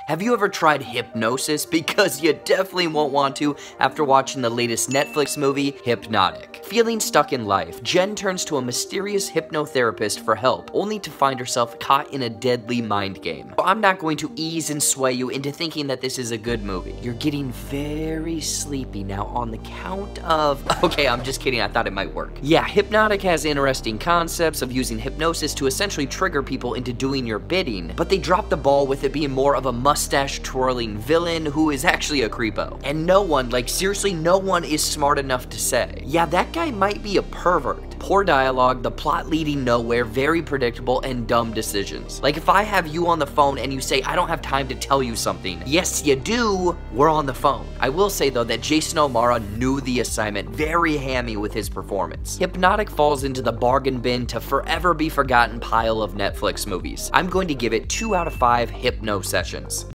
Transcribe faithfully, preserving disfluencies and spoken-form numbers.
Have you ever tried hypnosis? Because you definitely won't want to after watching the latest Netflix movie, Hypnotic. Feeling stuck in life, Jen turns to a mysterious hypnotherapist for help, only to find herself caught in a deadly mind game. I'm not going to ease and sway you into thinking that this is a good movie. You're getting very sleepy now on the count of... Okay, I'm just kidding, I thought it might work. Yeah, Hypnotic has interesting concepts of using hypnosis to essentially trigger people into doing your bidding, but they drop the ball with it being more of a mustache-twirling villain who is actually a creepo. And no one, like seriously, no one is smart enough to say, yeah, that guy might be a pervert. Poor dialogue, the plot leading nowhere, very predictable, and dumb decisions. Like if I have you on the phone and you say, I don't have time to tell you something. Yes, you do. We're on the phone. I will say though that Jason O'Mara knew the assignment, very hammy with his performance. Hypnotic falls into the bargain bin to forever be forgotten pile of Netflix movies. I'm going to give it two out of five hypno sessions.